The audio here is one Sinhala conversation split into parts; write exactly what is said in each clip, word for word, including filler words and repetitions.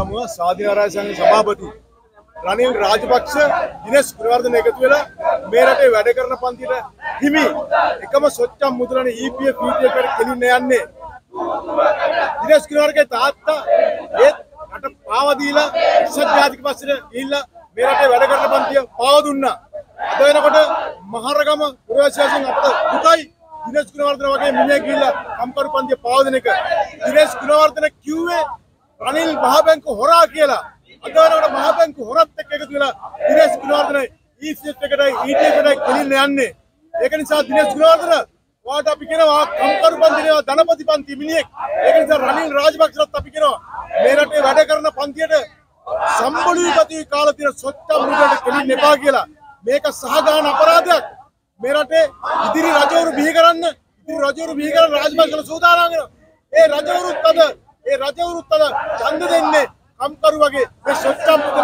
ගමුව ස්වාධීන ආරාධක සංඝ සභාපති රනිල් රාජපක්ෂ දිනේෂ් ගුණවර්ධන එකතු වෙලා මේ රටේ වැඩ කරන පන්තියට හිමි එකම සොච්චම් මුදලන E P F E T F එකට කෙලින්න යන්නේ දිනේෂ් ගුණවර්ධනගේ තාත්තා ඒ රට පාව දීලා ඉස්සත් ජාතික පස්සට ගිහිල්ලා මේ රටේ වැඩ කරන පන්තිය පාව දුන්නා. අද වෙනකොට මහරගම පුරවැසියන් අපට දුකයි දිනේෂ් ගුණවර්ධන වගේ මිනිහෙක් ගිහිල්ලා කම්කරු පන්තිය පාව දෙන එක. දිනේෂ් ගුණවර්ධන කිව්වේ රනිල් මහ බැංකු හොරා කියලා. අද වෙනකොට මහ බැංකු හොරත් එක්ක එකතු වෙලා Dinesh Gunawardena E C F එකටයි E T F එකටයි කෙලින්න යන්නේ. ඒක නිසා දිනේෂ් ගුණවර්ධන වාට අපි කියනවා කම්කරු පන්ති නෙවෙයි ධනපති පන්ති මිනිහෙක්. ඒක නිසා රනිල් රාජපක්ෂත් අපි කියනවා මේ රටේ වැඩ කරන පන්තියට සම්බුලීපති කාලා තියෙන සොච්චම් මුදලට කෙලින්න එපා කියලා. මේක සහගාන අපරාධයක්. මේ රටේ ඉදිරි රජවරු බිහි කරන්න ඉදිරි රජවරු බිහි කරන්න රාජපක්ෂලා සූදානම් වෙනවා. ඒ රජවරුත් අද ඒ රජවරුත් අද ඡන්ද දෙන්නේ කම්කරු වගේ මේ සොච්චම් මුදල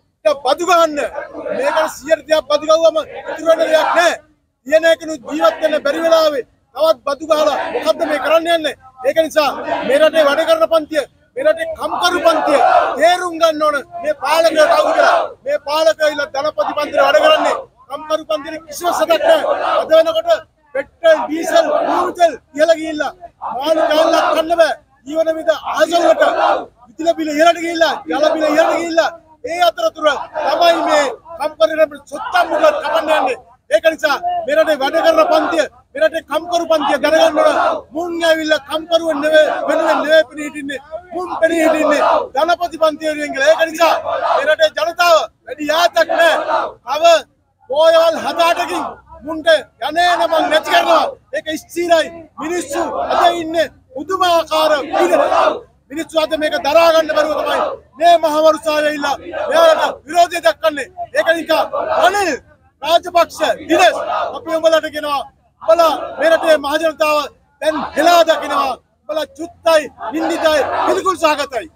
බදු ගන්න. මේකට සියයට තිහක් බදු ගවුවම ඉතුරු වෙන දෙයක් නැහැ. ඊයන එකනු ජීවත් වෙන්න බැරි වෙලාවේ තවත් බදු ගහලා මොකද්ද මේ කරන්න යන්නේ? ඒක නිසා මේ රටේ වැඩ කරන පන්තිය මේ රටේ කම්කරු පන්තිය තේරුම් ගන්න ඕන මේ පාලකයෝ කවුද කියලා. මේ පාලකයෝ ඉල ධනපති පන්තියේ වැඩ කරන්නේ කම්කරු පන්තියේ කිසිම සදක් නැහැ. අද වෙනකොට පෙට්‍රල් ඩීසල් ඩීසල් ඉහළ ගිහිල්ලා මාළු කෑල්ලක් කන්න බෑ. ජීවන විද ආසල්ලට විදුලි බිල ඉහළට ගිහිල්ලා ජල බිල ඉහළට ගිහිල්ලා ඒ අතරතුර තමයි මේ කම්කරු සොත්තම් මුදල් කපන්න යන්නේ. ඒක නිසා මේ රටේ වැඩ කරන පන්තිය මේ රටේ කම්කරු පන්තිය දැනගන්න ඕන. මුන් ඇවිල්ලා කම්කරුවන් නෙවෙයි වෙනුවෙන් නෙවෙයි පිණි හිටින්නේ. මුන් පිණි හිටින්නේ ධනපති පන්තිය වෙනුවෙන් කියලා. ඒක නිසා මේ රටේ ජනතාව වැඩි යාතක් නැහැ. තව පොයවල් හදාටකින් මුන්ට යන්නේ නම් නැති කරනවා. ඒක ස්ථිරයි. මිනිස්සු අද ඉන්නේ උතුමාකාර පීඩනයක්. මිනිස්සු අද මේක දරා ගන්න බැරුව තමයි මේ මහවරුසාවේ ඉල්ලා මෙයාලට විරෝධය දක්වන්නේ. ඒක නිසා රනිල් රාජපක්ෂ දිනේෂ් අපි උඹලට කියනවා උඹලා මේ රටේ මහ ජනතාව දැන් හෙලා දකිනවා. උඹලා චුත්තයි නින්දිතයි පිළිකුල් සහගතයි.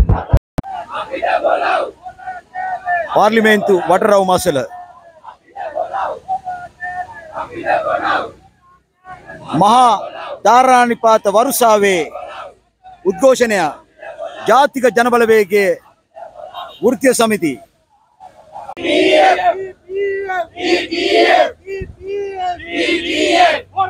පාර්ලිමේන්තු වටරව් මාසල මහා ධාරානිපාත වරුසාවේ උද්ඝෝෂණය ජාතික ජනබලවේගයේ වෘත්තීය සමිති E P F E P F E P F E P F